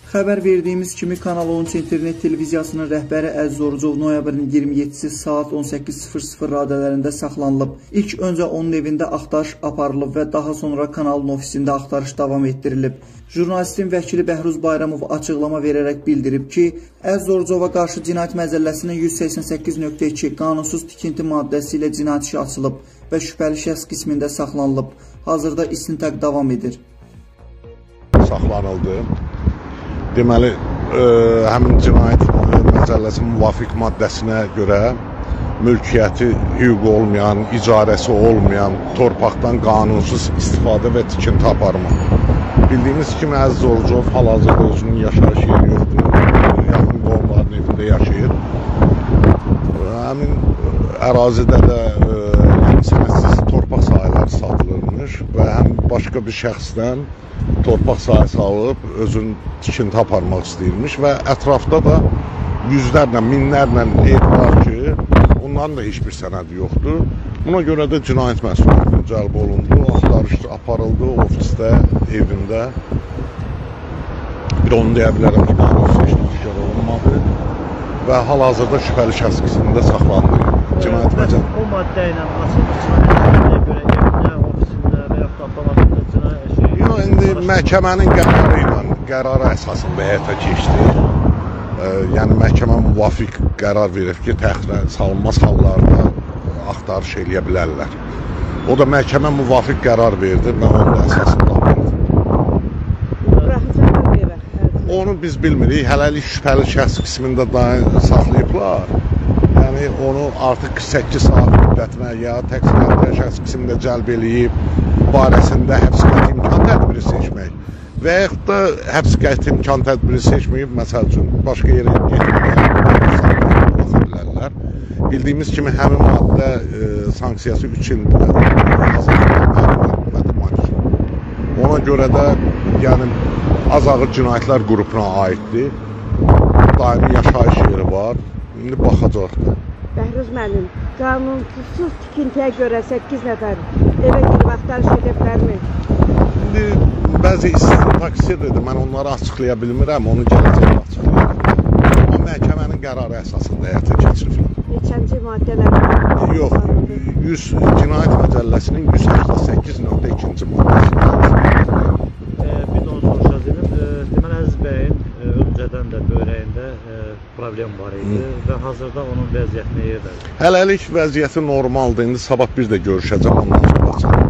Xəbər verdiyimiz kimi Kanal 13 internet televiziyasının rəhbəri Əziz Orucov noyabrın 27-si saat 18:00 radələrində saxlanılıb. İlk öncə onun evində axtarış aparılıb və daha sonra kanalın ofisində axtarış davam etdirilib. Jurnalistin vəkili Bəhruz Bayramov açıqlama verərək bildirib ki, Əziz Orucova qarşı cinayət məcəlləsinin 188.2 qanunsuz tikinti maddəsi ilə cinayət işi açılıb və şübhəli şəxs qismində saxlanılıb. Hazırda istintaq davam edir. Saxlanıldı. Deməli, həmin cinayət məcəlləsinin müvafiq maddəsinə görə mülkiyyəti hüququ olmayan, icarəsi olmayan torpaqdan qanunsuz istifadə və tikinti aparmaq. Bildiyimiz kimi Əziz Orucov hal-hazırda özünün yaşayış yeri yoxdur, yaxın qohumların evində yaşayır. Həmin ərazidə də sənədsiz torpaq sahələri satılırmış və həm başqa bir şəxsdən torpaq sahəsi alıb özünün tikinti aparmaq istəyirmiş və ətrafda da yüzlərlə, minlərlə ev var ki, onların da heç bir sənədi yoxdur. Buna görə də cinayət məsuliyyətinə cəlb olundu, axtarış aparıldı ofisdə, evində. Bir onu deyə bilərəm ki, qanunsuz işlər olunmadı və hal-hazırda şübhəli şəxs qismində saxlandı. Cinayət məcəlləsində. O maddə ilə açılmış cinayət görə evinə, ofisində və yaxud da avtomatında cinayət şey... Yox, indi məhkəmənin qərarı ilə, qərarı əsasında həyata keçdi. Yəni, məhkəmə müvafiq qərar verir ki, təxirə salınmaz hallarda axtarış eləyə bilərlər. O da məhkəmə müvafiq qərar verdi və onun da əsasında verir. Onu biz bilmirik, hələlik şübhəli şəxs qismində saxlayıblar. Yəni, onu artıq 48 saat müddətinə ya təqsirləndirən şəxs qismində cəlb eləyib, barəsində həbs qəti imkan tədbiri seçmək və yaxud da həbs qəti imkan tədbiri seçməyib, məsəl üçün, başqa yerə getirmək bilərlər. Bildiyimiz kimi, həmin maddə sanksiyası 3 il ona görə də, yəni, az ağır cinayətlər qrupuna aiddir. Daimi yaşayış yeri var. İndi baxacaq da. Bəhruz müəllim, qanunsuz tikintiyə görə 8 nəfər evə girib axtarış edə bilərmi? İndi bəzi taksirdir, mən onları açıqlaya bilmirəm, onu gələcək açıqlayacaq. Amma məhkəmənin qərarı əsasında həyata keçiriblər. Neçənci maddələr? Yox, cinayət məcəlləsinin 188.2-ci maddəsi. Bir də onu soruşacağım. Deməli, Əziz bəyin öncədən də böyrəyində problem var idi və hazırda onun vəziyyəti nə yerdədir? Hələlik vəziyyəti normaldır. İndi sabah bir də görüşəcəm, ondan sonra baxacaq.